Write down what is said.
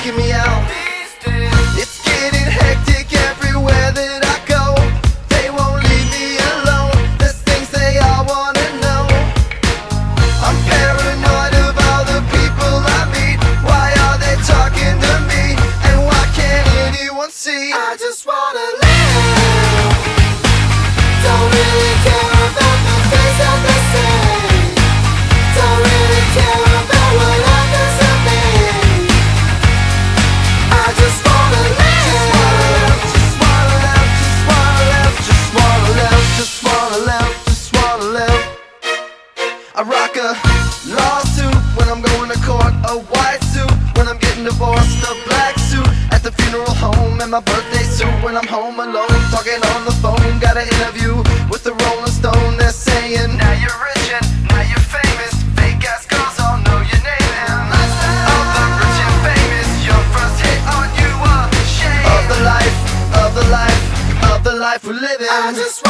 checking me out. It's getting hectic everywhere that I go. They won't leave me alone. There's things they all wanna know. I'm paranoid of all the people I meet. Why are they talking to me? And why can't anyone see? I just wanna live. Don't really care about the things that they say. Don't really care about what others have made. I just wanna live. Just wanna live, just wanna live, just wanna live, just wanna live, just wanna live. I rock a lawsuit when I'm going to court, a white suit when I'm getting divorced, a black suit at the funeral home, and my birthday suit when I'm home alone, talking on the phone. Got an interview with the Rolling Stone. They're saying, now you're rich and now you're famous. Fake ass girls all know your name. And of the rich and famous, your first hit on you a shame of the life, of the life, of the life we're living. I just